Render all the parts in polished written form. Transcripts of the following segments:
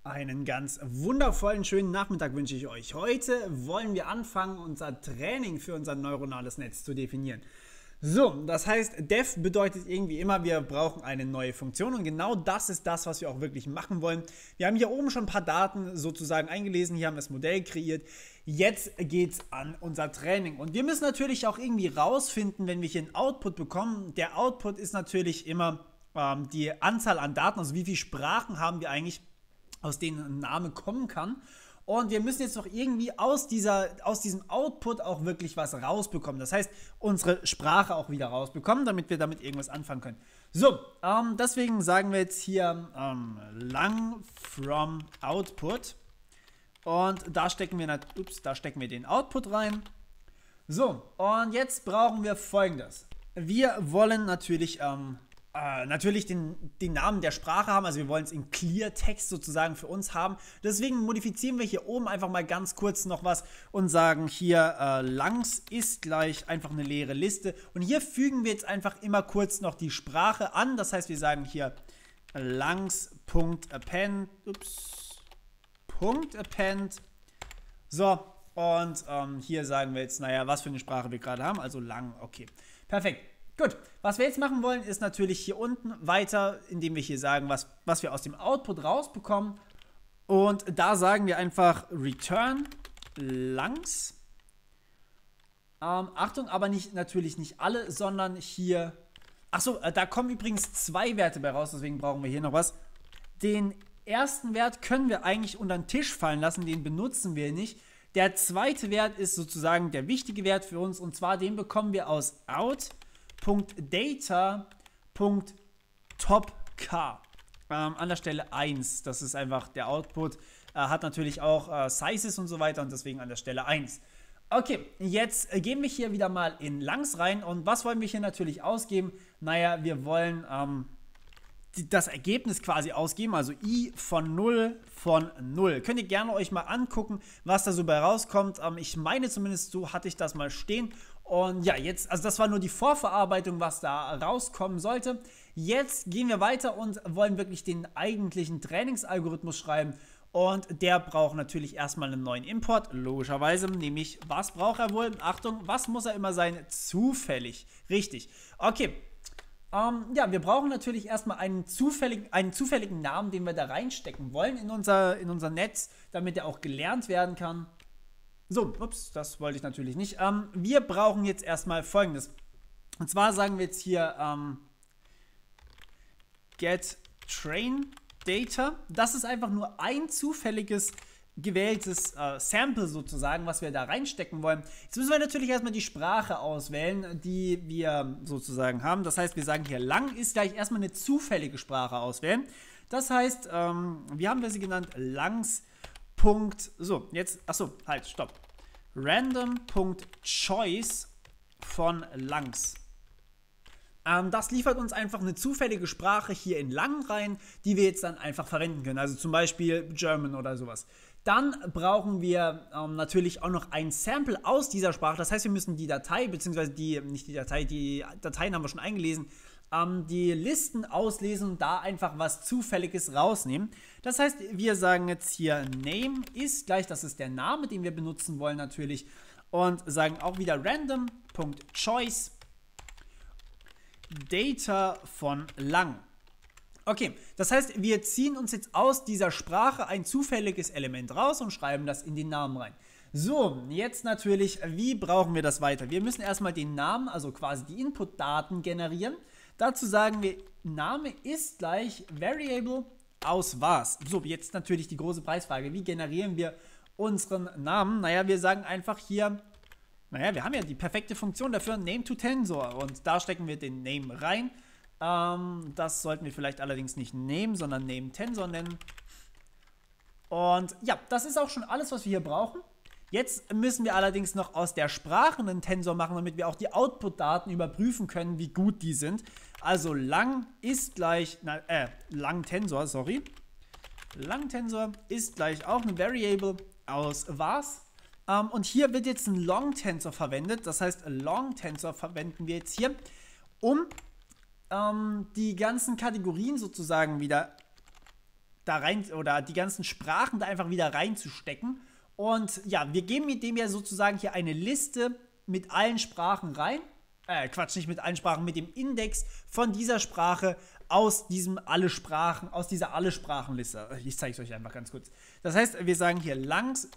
Einen ganz wundervollen, schönen Nachmittag wünsche ich euch. Heute wollen wir anfangen, unser Training für unser neuronales Netz zu definieren. So, das heißt, Def bedeutet irgendwie immer, wir brauchen eine neue Funktion und genau das ist das, was wir auch wirklich machen wollen. Wir haben hier oben schon ein paar Daten sozusagen eingelesen, hier haben wir das Modell kreiert. Jetzt geht es an unser Training und wir müssen natürlich auch irgendwie rausfinden, wenn wir hier einen Output bekommen. Der Output ist natürlich immer die Anzahl an Daten, also wie viele Sprachen haben wir eigentlich, aus denen ein Name kommen kann. Und wir müssen jetzt noch irgendwie aus diesem Output auch wirklich was rausbekommen. Das heißt, unsere Sprache auch wieder rausbekommen, damit wir damit irgendwas anfangen können. So, deswegen sagen wir jetzt hier lang from output. Und da stecken wir den Output rein. So, und jetzt brauchen wir Folgendes. Wir wollen natürlich den Namen der Sprache haben, also wir wollen es in Clear-Text sozusagen für uns haben. Deswegen modifizieren wir hier oben einfach mal ganz kurz noch was und sagen hier langs ist gleich einfach eine leere Liste. Und hier fügen wir jetzt einfach immer kurz noch die Sprache an. Das heißt, wir sagen hier langs.append, .append. So, und hier sagen wir jetzt, naja, was für eine Sprache wir gerade haben, also lang, okay. Perfekt. Gut, was wir jetzt machen wollen, ist natürlich hier unten weiter, indem wir hier sagen, was wir aus dem Output rausbekommen. Und da sagen wir einfach return langs. Achtung, aber natürlich nicht alle, sondern hier. Achso, da kommen übrigens zwei Werte bei raus, deswegen brauchen wir hier noch was. Den ersten Wert können wir eigentlich unter den Tisch fallen lassen, den benutzen wir nicht. Der zweite Wert ist sozusagen der wichtige Wert für uns und zwar den bekommen wir aus out.data.topk an der Stelle 1. Das ist einfach der Output. Hat natürlich auch Sizes und so weiter und deswegen an der Stelle 1. Okay, jetzt gehen wir hier wieder mal in langs rein und was wollen wir hier natürlich ausgeben? Naja, wir wollen das Ergebnis quasi ausgeben, also i von 0 von 0. Könnt ihr gerne euch mal angucken, was da so bei rauskommt. Ich meine zumindest, so hatte ich das mal stehen. Und ja, jetzt, also das war nur die Vorverarbeitung, was da rauskommen sollte. Jetzt gehen wir weiter und wollen wirklich den eigentlichen Trainingsalgorithmus schreiben. Und der braucht natürlich erstmal einen neuen Import, logischerweise, nämlich, was braucht er wohl? Achtung, was muss er immer sein? Zufällig. Richtig. Okay. Ja, wir brauchen natürlich erstmal einen zufälligen Namen, den wir da reinstecken wollen in unser Netz, damit er auch gelernt werden kann. So, ups, das wollte ich natürlich nicht. Wir brauchen jetzt erstmal Folgendes. Und zwar sagen wir jetzt hier get train data. Das ist einfach nur ein zufälliges gewähltes Sample sozusagen, was wir da reinstecken wollen. Jetzt müssen wir natürlich erstmal die Sprache auswählen, die wir sozusagen haben. Das heißt, wir sagen hier lang ist gleich erstmal eine zufällige Sprache auswählen. Das heißt, wie haben wir sie genannt? Langs. So, jetzt, achso, halt, stopp. Random.choice von langs. Das liefert uns einfach eine zufällige Sprache hier in lang rein, die wir jetzt dann einfach verwenden können. Also zum Beispiel German oder sowas. Dann brauchen wir natürlich auch noch ein Sample aus dieser Sprache. Das heißt, wir müssen die Datei, beziehungsweise die Dateien haben wir schon eingelesen, die Listen auslesen und da einfach was Zufälliges rausnehmen. Das heißt, wir sagen jetzt hier Name ist gleich, das ist der Name, den wir benutzen wollen natürlich. Und sagen auch wieder random.choice Data von lang. Okay, das heißt, wir ziehen uns jetzt aus dieser Sprache ein zufälliges Element raus und schreiben das in den Namen rein. So, jetzt natürlich, wie brauchen wir das weiter? Wir müssen erstmal den Namen, also quasi die Inputdaten generieren. Dazu sagen wir, Name ist gleich Variable aus was. So, jetzt natürlich die große Preisfrage. Wie generieren wir unseren Namen? Naja, wir sagen einfach hier, naja, wir haben ja die perfekte Funktion dafür, Name to Tensor. Und da stecken wir den Name rein. Das sollten wir vielleicht allerdings nicht Name, sondern Name Tensor nennen. Und ja, das ist auch schon alles, was wir hier brauchen. Jetzt müssen wir allerdings noch aus der Sprache einen Tensor machen, damit wir auch die Output-Daten überprüfen können, wie gut die sind. Also lang ist gleich, lang Tensor, sorry. Lang Tensor ist gleich auch eine Variable aus was. Und hier wird jetzt ein Long Tensor verwendet. Das heißt, Long Tensor verwenden wir jetzt hier, um die ganzen Kategorien sozusagen wieder da rein oder die ganzen Sprachen da einfach wieder reinzustecken. Und ja, wir geben mit dem ja sozusagen hier eine Liste mit allen Sprachen rein. Quatsch, nicht mit allen Sprachen, mit dem Index von dieser Sprache aus dieser Alle-Sprachen-Liste. Ich zeige es euch einfach ganz kurz. Das heißt, wir sagen hier langs,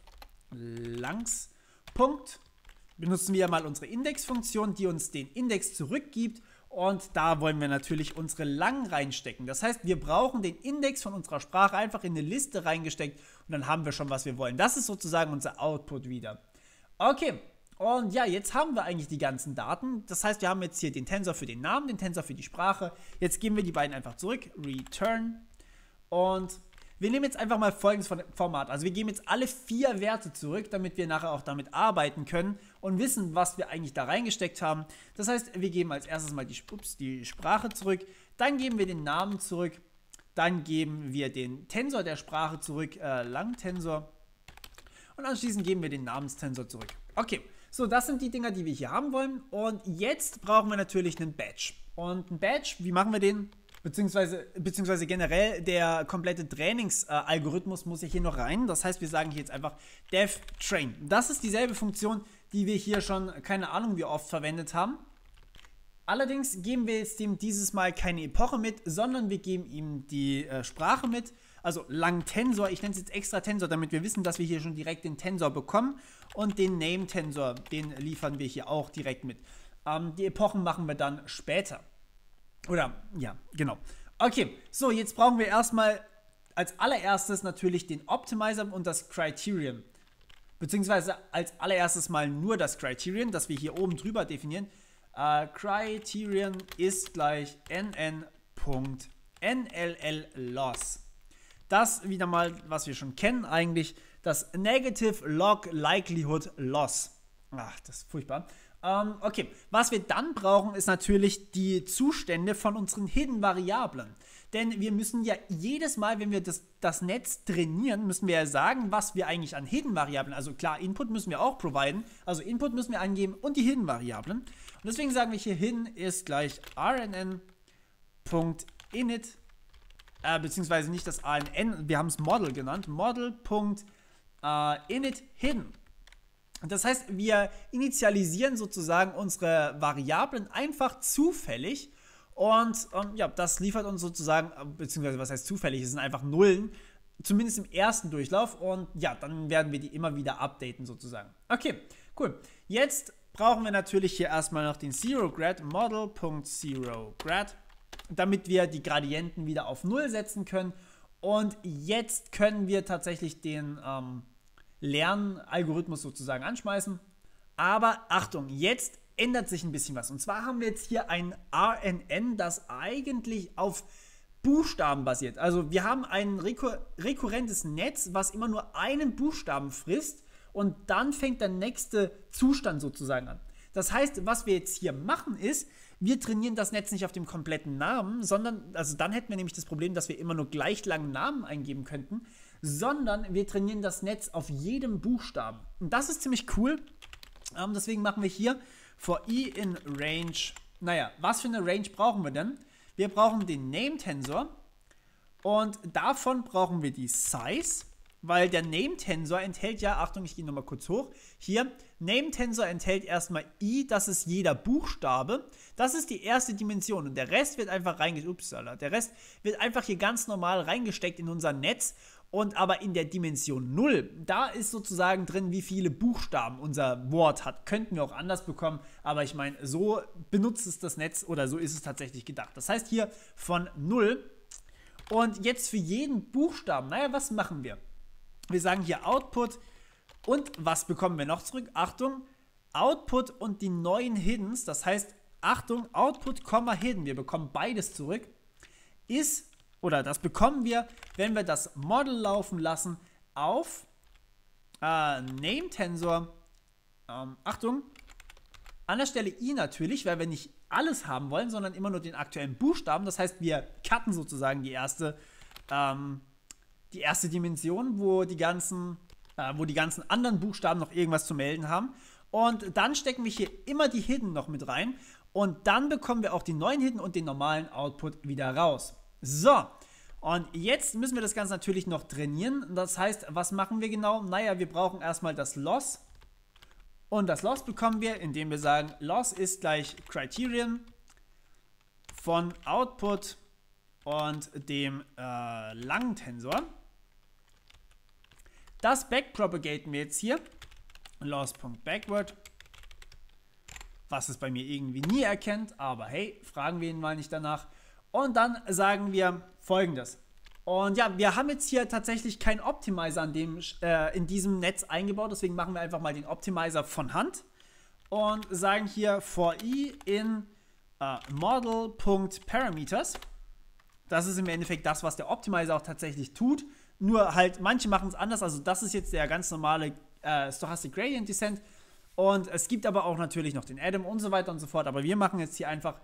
Punkt, benutzen wir mal unsere Indexfunktion, die uns den Index zurückgibt. Und da wollen wir natürlich unsere lang reinstecken. Das heißt, wir brauchen den Index von unserer Sprache einfach in eine Liste reingesteckt und dann haben wir schon, was wir wollen. Das ist sozusagen unser Output wieder. Okay. Und ja, jetzt haben wir eigentlich die ganzen Daten. Das heißt, wir haben jetzt hier den Tensor für den Namen, den Tensor für die Sprache. Jetzt geben wir die beiden einfach zurück. Return. Und wir nehmen jetzt einfach mal folgendes Format. Also wir geben jetzt alle 4 Werte zurück, damit wir nachher auch damit arbeiten können und wissen, was wir eigentlich da reingesteckt haben. Das heißt, wir geben als erstes mal die Sprache zurück. Dann geben wir den Namen zurück. Dann geben wir den Tensor der Sprache zurück, Langtensor. Und anschließend geben wir den Namenstensor zurück. Okay. So, das sind die Dinger, die wir hier haben wollen. Und jetzt brauchen wir natürlich einen Badge. Und ein Badge, wie machen wir den? Beziehungsweise generell der komplette Trainingsalgorithmus muss hier noch rein. Das heißt, wir sagen hier jetzt einfach devTrain. Das ist dieselbe Funktion, die wir hier schon, keine Ahnung wie oft verwendet haben. Allerdings geben wir jetzt dem dieses Mal keine Epoche mit, sondern wir geben ihm die Sprache mit. Also Langtensor, ich nenne es jetzt extra Tensor, damit wir wissen, dass wir hier schon direkt den Tensor bekommen. Und den Name-Tensor, den liefern wir hier auch direkt mit. Die Epochen machen wir dann später. Oder, ja, genau. Okay, so, jetzt brauchen wir erstmal als allererstes natürlich den Optimizer und das Criterion. Beziehungsweise als allererstes mal nur das Criterion, das wir hier oben drüber definieren. Criterion ist gleich nn.nll-loss. Das wieder mal, was wir schon kennen eigentlich, das Negative Log Likelihood Loss. Ach, das ist furchtbar. Okay, was wir dann brauchen, ist natürlich die Zustände von unseren Hidden Variablen. Denn wir müssen ja jedes Mal, wenn wir das Netz trainieren, müssen wir ja sagen, was wir eigentlich an Hidden Variablen, also klar, Input müssen wir auch providen, also Input müssen wir angeben und die Hidden Variablen. Und deswegen sagen wir hier Hidden ist gleich rnn.init, beziehungsweise nicht das ANN, wir haben es Model genannt, model.init hidden. Das heißt, wir initialisieren sozusagen unsere Variablen einfach zufällig und ja, das liefert uns sozusagen, beziehungsweise was heißt zufällig, es sind einfach Nullen, zumindest im ersten Durchlauf und ja, dann werden wir die immer wieder updaten sozusagen. Okay, cool. Jetzt brauchen wir natürlich hier erstmal noch den ZeroGrad, model.ZeroGrad, damit wir die Gradienten wieder auf 0 setzen können und jetzt können wir tatsächlich den Lernalgorithmus sozusagen anschmeißen. Aber Achtung, jetzt ändert sich ein bisschen was. Und zwar haben wir jetzt hier ein RNN, das eigentlich auf Buchstaben basiert. Also wir haben ein rekurrentes Netz, was immer nur einen Buchstaben frisst und dann fängt der nächste Zustand sozusagen an. Das heißt, was wir jetzt hier machen ist, wir trainieren das Netz nicht auf dem kompletten Namen, sondern, also dann hätten wir nämlich das Problem, dass wir immer nur gleich langen Namen eingeben könnten, sondern wir trainieren das Netz auf jedem Buchstaben. Und das ist ziemlich cool. Deswegen machen wir hier for i in range. Naja, was für eine Range brauchen wir denn? Wir brauchen den Name-Tensor und davon brauchen wir die Size, weil der Name-Tensor enthält ja, Achtung, ich gehe nochmal kurz hoch, hier, Name-Tensor enthält erstmal i, das ist jeder Buchstabe, das ist die erste Dimension und der Rest wird einfach der Rest wird einfach hier ganz normal reingesteckt in unser Netz. Und aber in der Dimension 0, da ist sozusagen drin, wie viele Buchstaben unser Wort hat. Könnten wir auch anders bekommen, aber ich meine, so benutzt es das Netz oder so ist es tatsächlich gedacht. Das heißt hier von 0 und jetzt für jeden Buchstaben, naja, was machen wir? Wir sagen hier Output und was bekommen wir noch zurück? Achtung, Output und die neuen Hiddens, das heißt, Achtung, Output, Hidden, wir bekommen beides zurück, ist, oder das bekommen wir, wenn wir das Model laufen lassen auf Name-Tensor, Achtung, an der Stelle i natürlich, weil wir nicht alles haben wollen, sondern immer nur den aktuellen Buchstaben. Das heißt, wir cutten sozusagen die erste Dimension, wo die ganzen anderen Buchstaben noch irgendwas zu melden haben. Und dann stecken wir hier immer die Hidden noch mit rein. Und dann bekommen wir auch die neuen Hidden und den normalen Output wieder raus. So, Und jetzt müssen wir das Ganze natürlich noch trainieren. Das heißt, was machen wir genau? Naja, wir brauchen erstmal das Loss. Und das Loss bekommen wir, indem wir sagen, Loss ist gleich Criterion von Output und dem langen Tensor. Das backpropagaten wir jetzt hier. Loss.backward. Was es bei mir irgendwie nie erkennt, aber hey, fragen wir ihn mal nicht danach. Und dann sagen wir Folgendes. Und ja, wir haben jetzt hier tatsächlich keinen Optimizer in diesem Netz eingebaut, deswegen machen wir einfach mal den Optimizer von Hand und sagen hier for i in model.parameters. Das ist im Endeffekt das, was der Optimizer auch tatsächlich tut, nur halt manche machen es anders, also das ist jetzt der ganz normale Stochastic Gradient Descent. Und es gibt aber auch natürlich noch den Atom und so weiter und so fort. Aber wir machen jetzt hier einfach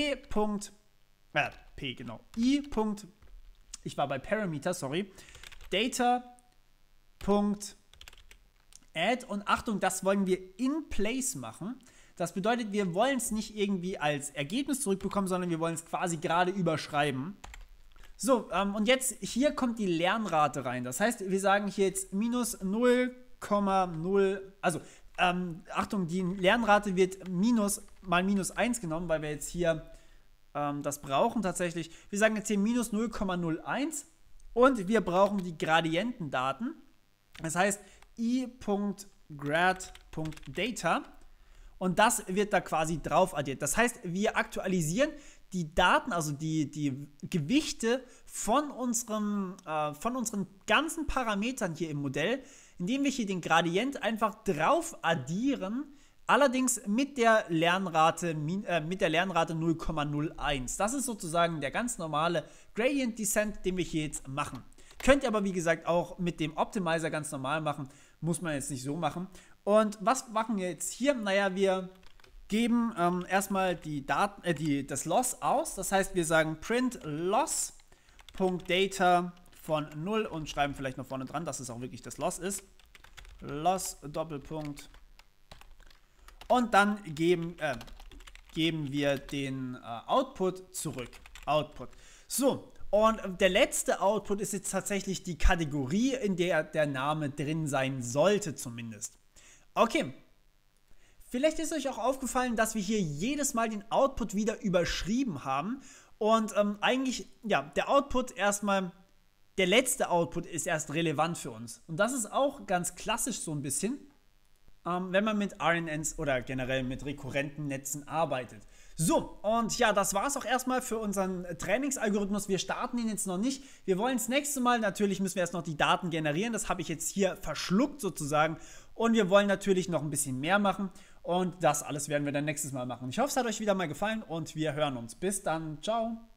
ich war bei Parameter, sorry. Data.add und Achtung, das wollen wir in place machen. Das bedeutet, wir wollen es nicht irgendwie als Ergebnis zurückbekommen, sondern wir wollen es quasi gerade überschreiben. So, und jetzt hier kommt die Lernrate rein. Das heißt, wir sagen hier jetzt minus 0,0, also Achtung, die Lernrate wird mal minus 1 genommen, weil wir jetzt hier das brauchen tatsächlich. Wir sagen jetzt hier minus 0,01 und wir brauchen die Gradientendaten. Das heißt i.grad.data und das wird da quasi drauf addiert. Das heißt, wir aktualisieren die Daten, also die Gewichte von unseren ganzen Parametern hier im Modell, indem wir hier den Gradient einfach drauf addieren, allerdings mit der Lernrate 0,01. Das ist sozusagen der ganz normale Gradient Descent, den wir hier jetzt machen. Könnt ihr aber wie gesagt auch mit dem Optimizer ganz normal machen, muss man jetzt nicht so machen. Und was machen wir jetzt hier? Naja, wir geben erstmal das Loss aus. Das heißt, wir sagen print loss.data von 0 und schreiben vielleicht noch vorne dran, dass es auch wirklich das Loss ist. Loss Doppelpunkt. Und dann geben wir den Output zurück. Output. So, und der letzte Output ist jetzt tatsächlich die Kategorie, in der der Name drin sein sollte zumindest. Okay. Vielleicht ist euch auch aufgefallen, dass wir hier jedes Mal den Output wieder überschrieben haben. Und eigentlich, ja, der letzte Output ist erst relevant für uns. Und das ist auch ganz klassisch so ein bisschen, wenn man mit RNNs oder generell mit rekurrenten Netzen arbeitet. So, und ja, das war es auch erstmal für unseren Trainingsalgorithmus. Wir starten ihn jetzt noch nicht. Wir wollen das nächste Mal, natürlich müssen wir erst noch die Daten generieren. Das habe ich jetzt hier verschluckt sozusagen. Und wir wollen natürlich noch ein bisschen mehr machen. Und das alles werden wir dann nächstes Mal machen. Ich hoffe, es hat euch wieder mal gefallen und wir hören uns. Bis dann. Ciao.